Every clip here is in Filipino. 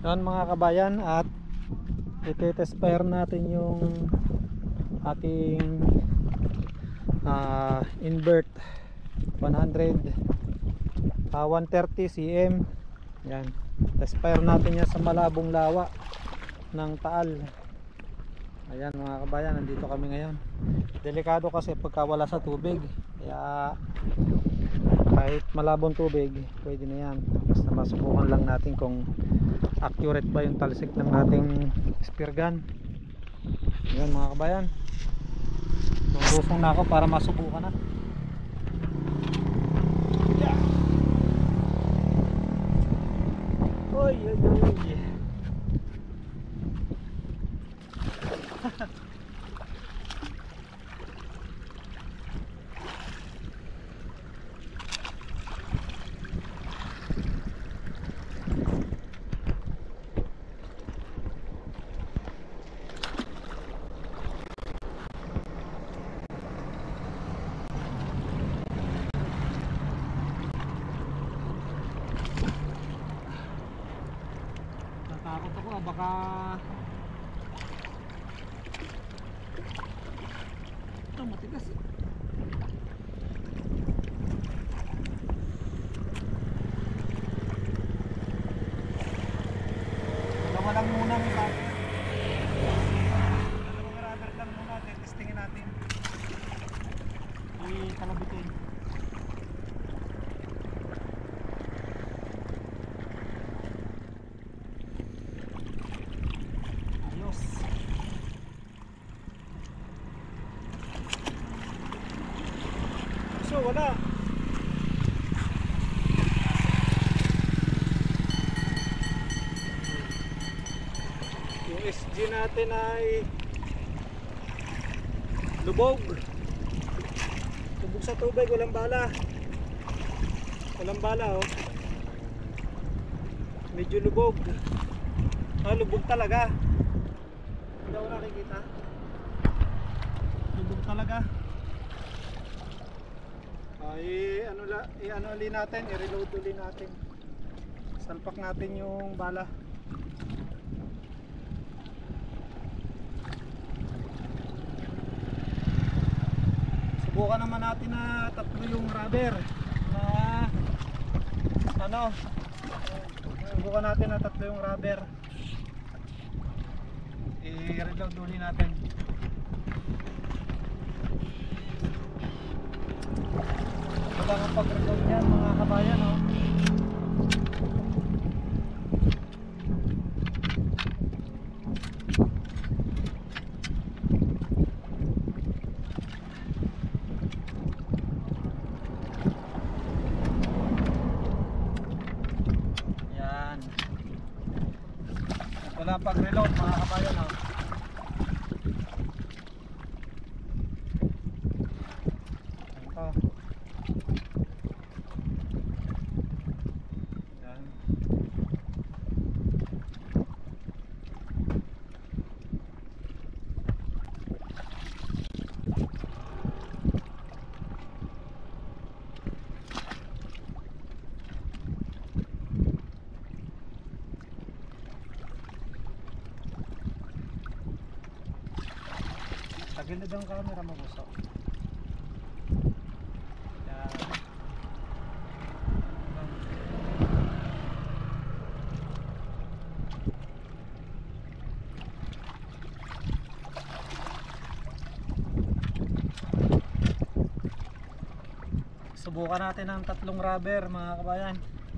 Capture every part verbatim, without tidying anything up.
Yan mga kabayan, at i-test fire natin yung ating uh, invert one hundred uh, one thirty cm. Yan, test fire natin yan sa malabong lawa ng Taal. Ayan mga kabayan, nandito kami ngayon. Delikado kasi pagka wala sa tubig, kaya kahit malabong tubig pwede na yan. Basta masubukan lang natin kung accurate ba yung talsik ng ating spear gun. Ayan mga kabayan, lusong na ako para masubukan na. Yeah. Oy, oy, oy. Natakot ako, baka ito matigas eh. Dalawa lang muna may rubber. Dalawang rubber lang muna, testingin natin. I-kalabitin. Ayos. So wala. Yung S G natin ay lubog. Lubog sa tubig, walang bala. Walang bala oh. Medyo lubog. Ah, lubog talaga. Hindi ako nakikita. Lubog talaga. Ay, ano la, i-ano uli natin, i-reload uli natin. Salpak natin yung bala. Subukan naman natin na tatlo yung rubber. Na ano? Subukan natin na tatlo yung rubber. I-reload uli natin. Wala kang pag-reload yan mga kabayan oh. Yan. Wala pag-reload mga kabayan oh. Ito. Tagil na daw ang camera mo gusto. Yan. Subukan natin ang tatlong rubber mga kabayan.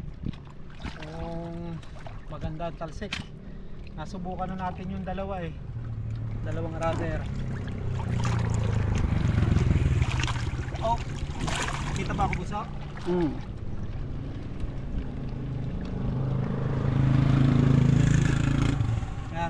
Kung maganda ang talsik. Nasubukan na natin yung dalawa eh. Dalawang rubber. Oh, kita ba ako buso? Mm. Yan.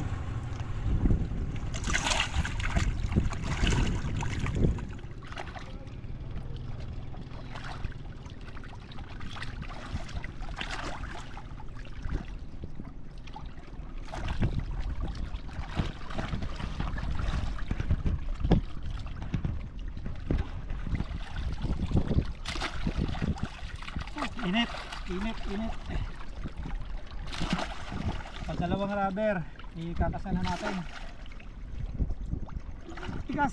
Init, init, init. Dalawang rubber, ikakasana natin. Tigas.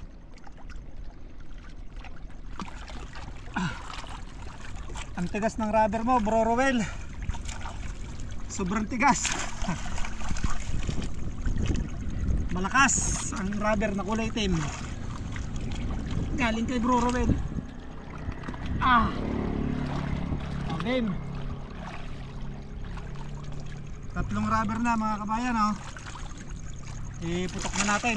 Ah. Ang tigas ng rubber mo, Bro Rowel. Sobrang tigas. Malakas ang rubber na kulay itim. Galing kay Bro Rowel. Ah. Okay. Tatlong rubber na mga kabayan, oh. Iputok na natin.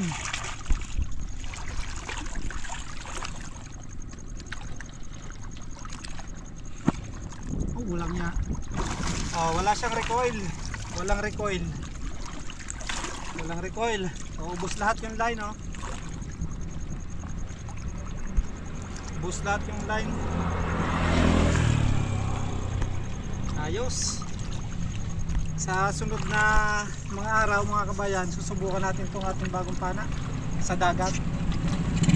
Oh, walang niya. Oh, wala siyang recoil. Walang recoil. Walang recoil. So, ubos lahat yung line, oh. Ubos lahat yung line. Ayos. Sa sunod na mga araw mga kabayan, susubukan natin itong ating bagong pana sa dagat.